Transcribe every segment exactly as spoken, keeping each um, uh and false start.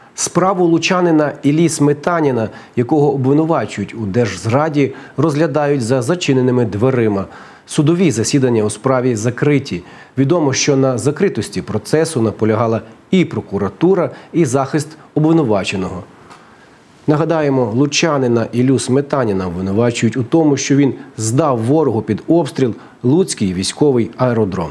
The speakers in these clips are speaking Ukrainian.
Справу лучанина Іллі Сметаніна, якого обвинувачують у держзраді, розглядають за зачиненими дверима. Судові засідання у справі закриті. Відомо, що на закритості процесу наполягала і прокуратура, і захист обвинуваченого. Нагадаємо, лучанина Іллю Сметаніна обвинувачують у тому, що він здав ворогу під обстріл Луцький військовий аеродром.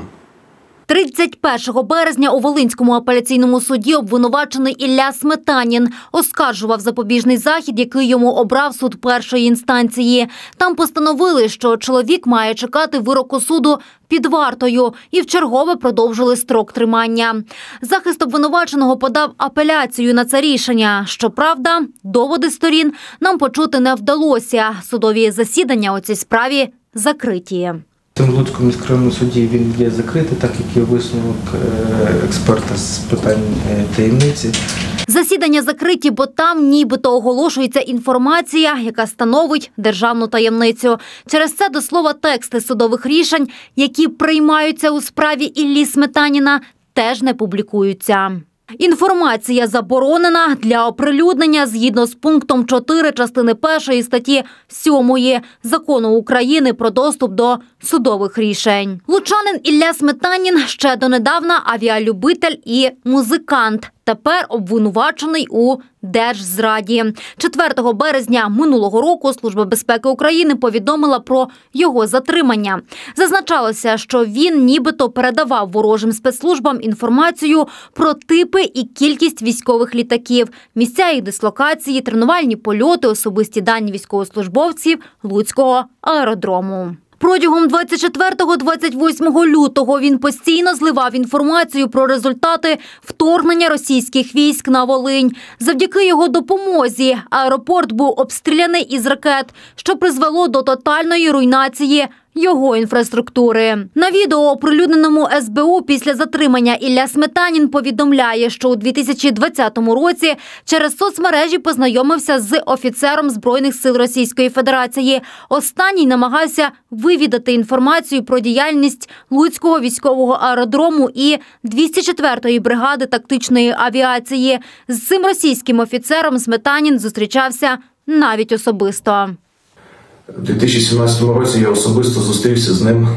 тридцять першого березня у Волинському апеляційному суді обвинувачений Ілля Сметанін оскаржував запобіжний захід, який йому обрав суд першої інстанції. Там постановили, що чоловік має чекати вироку суду під вартою і вчергове продовжили строк тримання. Захист обвинуваченого подав апеляцію на це рішення. Щоправда, доводи сторін нам почути не вдалося. Судові засідання у цій справі закриті. В Луцькому міськрайонному суді він є закритий, так як є висновок експерта з питань таємниці. Засідання закриті, бо там нібито оголошується інформація, яка становить державну таємницю. Через це, до слова, тексти судових рішень, які приймаються у справі Іллі Сметаніна, теж не публікуються. Інформація заборонена для оприлюднення згідно з пунктом чотири частини першої статті сьомої Закону України про доступ до судових рішень. Лучанин Ілля Сметанін ще донедавна авіалюбитель і музикант. Тепер обвинувачений у держзраді. четвертого березня минулого року Служба безпеки України повідомила про його затримання. Зазначалося, що він нібито передавав ворожим спецслужбам інформацію про типи і кількість військових літаків, місця їх дислокації, тренувальні польоти, особисті дані військовослужбовців Луцького аеродрому. Протягом двадцять четвертого - двадцять восьмого лютого він постійно зливав інформацію про результати вторгнення російських військ на Волинь. Завдяки його допомозі аеропорт був обстріляний із ракет, що призвело до тотальної руйнації його інфраструктури. На відео, оприлюдненому ес бе у після затримання, Ілля Сметанін повідомляє, що у дві тисячі двадцятому році через соцмережі познайомився з офіцером Збройних сил Російської Федерації. Останній намагався вивідати інформацію про діяльність Луцького військового аеродрому і двісті четвертої бригади тактичної авіації. З цим російським офіцером Сметанін зустрічався навіть особисто. У дві тисячі сімнадцятому році я особисто зустрівся з ним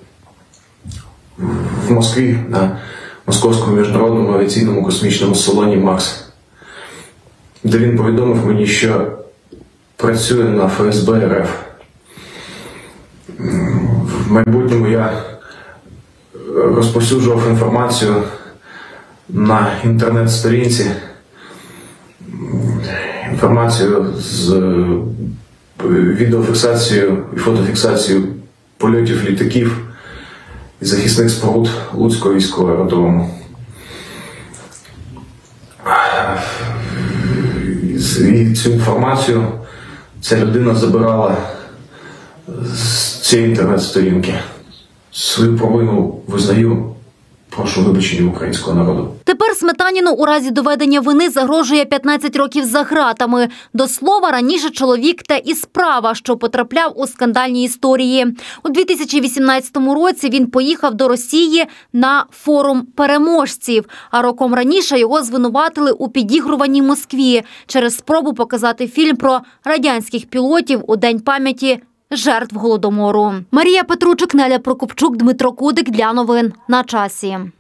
в Москві на Московському міжнародному авіаційному космічному салоні «Макс», де він повідомив мені, що працює на еф ес бе ер еф. В майбутньому я розповсюджував інформацію на інтернет-сторінці, інформацію з відеофіксацією і фотофіксацією польотів літаків і захисних споруд Луцького військового аеродрому. І цю інформацію ця людина забирала з цієї інтернет-сторінки. Свою провину визнаю. Прошу вибачення українського народу. Тепер Сметаніну у разі доведення вини загрожує п'ятнадцять років за ґратами. До слова, раніше чоловік та і справа, що потрапляв у скандальні історії. У дві тисячі вісімнадцятому році він поїхав до Росії на форум переможців, а роком раніше його звинуватили у підігруванні Москві через спробу показати фільм про радянських пілотів у День пам'яті жертв Голодомору. Марія Петручик, Неля Прокопчук, Дмитро Кудик для новин на часі.